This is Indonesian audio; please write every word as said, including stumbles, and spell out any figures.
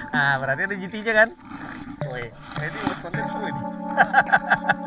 Nah, berarti ada G T-nya kan? Woi, ini buat konten seru ini.